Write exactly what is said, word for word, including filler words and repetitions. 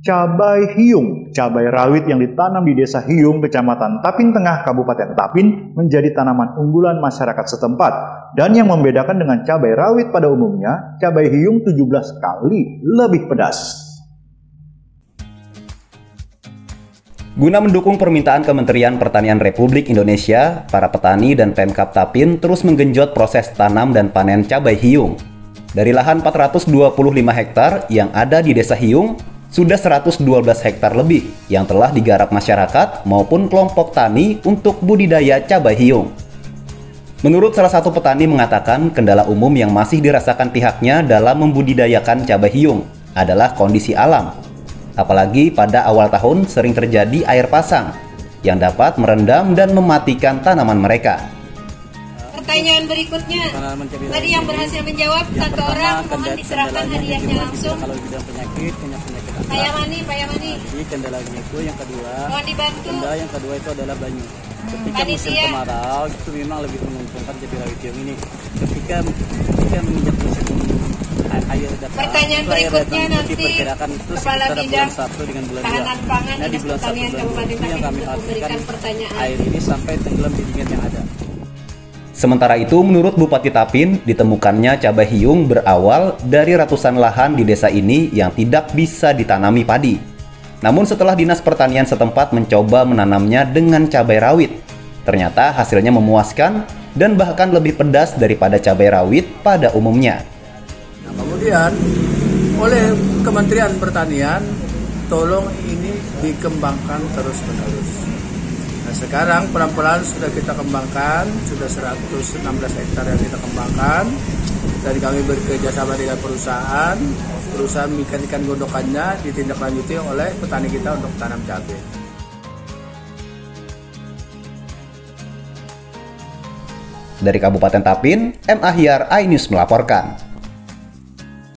Cabai hiung, cabai rawit yang ditanam di Desa Hiung, Kecamatan Tapin Tengah, Kabupaten Tapin, menjadi tanaman unggulan masyarakat setempat. Dan yang membedakan dengan cabai rawit pada umumnya, cabai hiung tujuh belas kali lebih pedas. Guna mendukung permintaan Kementerian Pertanian Republik Indonesia, para petani dan Pemkab Tapin terus menggenjot proses tanam dan panen cabai hiung. Dari lahan empat ratus dua puluh lima hektar yang ada di Desa Hiung, sudah seratus dua belas hektar lebih yang telah digarap masyarakat maupun kelompok tani untuk budidaya cabai hiung. Menurut salah satu petani mengatakan kendala umum yang masih dirasakan pihaknya dalam membudidayakan cabai hiung adalah kondisi alam. Apalagi pada awal tahun sering terjadi air pasang yang dapat merendam dan mematikan tanaman mereka. Pertanyaan berikutnya, tadi yang berhasil menjawab satu orang, mohon diserahkan hadiahnya langsung. Kalau bidang penyakit, punya penyakit apa? Pak Yamani, Pak Yamani. Jadi kendalanya itu yang kedua. Mohon dibantu. Kendala yang kedua itu adalah banyu. Ketika musim kemarau itu memang lebih menguntungkan cabai rawit hiung ini. Ketika ketika menginjak musim air datang. Pertanyaan berikutnya nanti diperkirakan itu Kepala sekitar Bidang bulan satu dengan bulan Tahanan dua. Pangan Nah di Dinas bulan satu Pertanian bulan dua Kabupaten itu yang Tapin kami untuk pastikan memberikan pertanyaan. air ini sampai tenggelam di dingin yang ada. Sementara itu, menurut Bupati Tapin, ditemukannya cabai hiung berawal dari ratusan lahan di desa ini yang tidak bisa ditanami padi. Namun setelah Dinas Pertanian setempat mencoba menanamnya dengan cabai rawit, ternyata hasilnya memuaskan dan bahkan lebih pedas daripada cabai rawit pada umumnya. Nah, kemudian oleh Kementerian Pertanian, tolong ini dikembangkan terus-menerus. Nah, sekarang pelan-pelan sudah kita kembangkan, sudah seratus enam belas hektar yang kita kembangkan, dan kami bekerjasama dengan perusahaan, perusahaan ikan-ikan gondokannya ditindaklanjuti oleh petani kita untuk tanam cabai. Dari Kabupaten Tapin, M. Ahyar, iNews melaporkan.